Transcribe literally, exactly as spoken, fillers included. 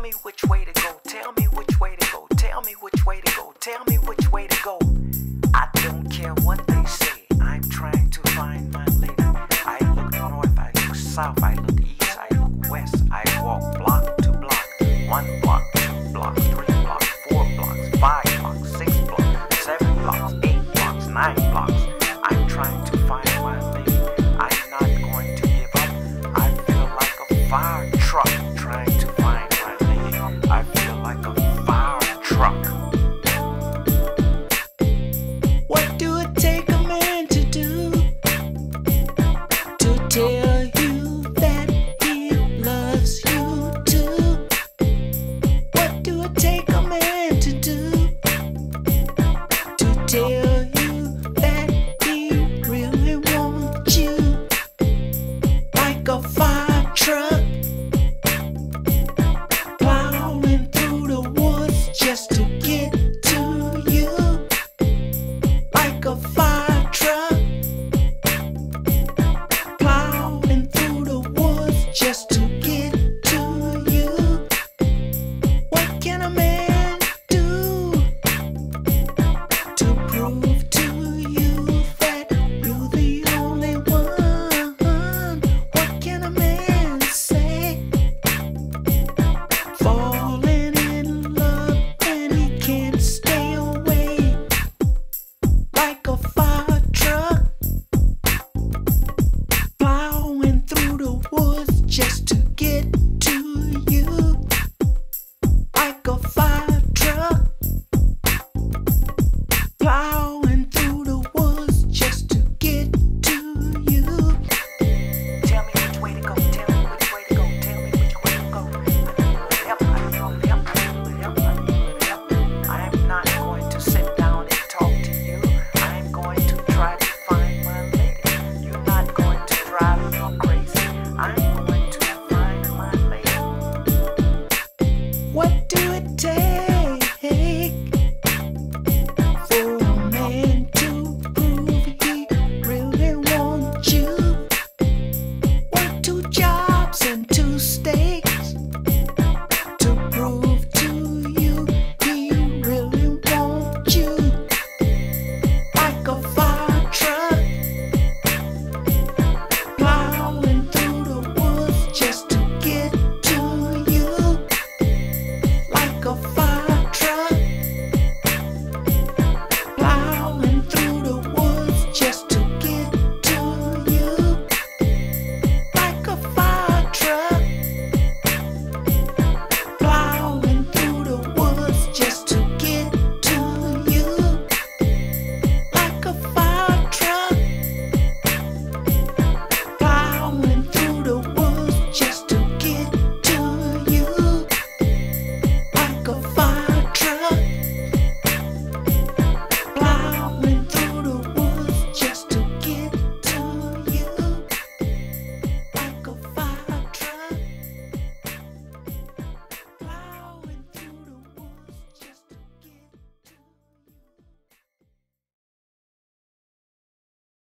me which way to go. Tell me which way to go. Tell me which way to go. Tell me which way to go. I don't care what they say. I'm trying to find my lady. I look north, I look south.